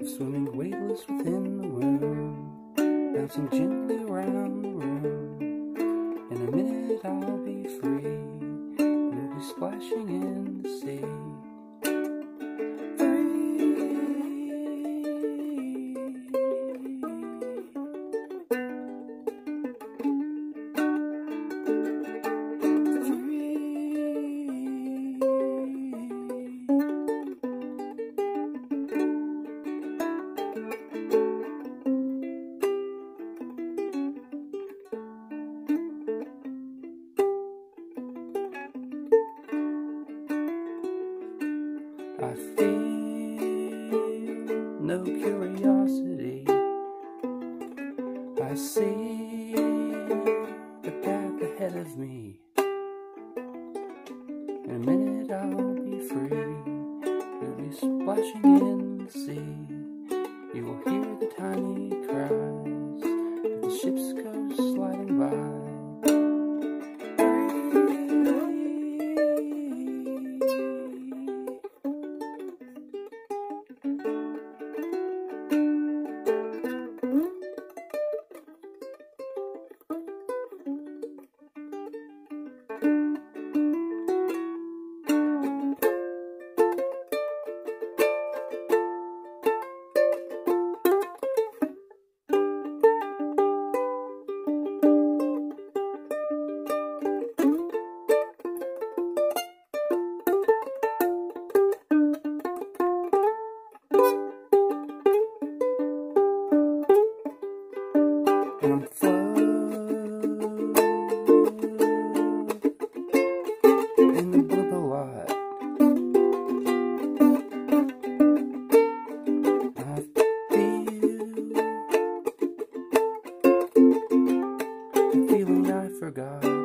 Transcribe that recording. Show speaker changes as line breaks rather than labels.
Swimming weightless within the room, bouncing gently around the room. In a minute I'll be free, we'll be splashing in the sea. I feel no curiosity. I see the path ahead of me. In a minute I'll be free. We'll be splashing in the sea. You will hear the tiny cries as the ships go sliding by. And I'm floating in the blue light. I feel the feeling I forgot.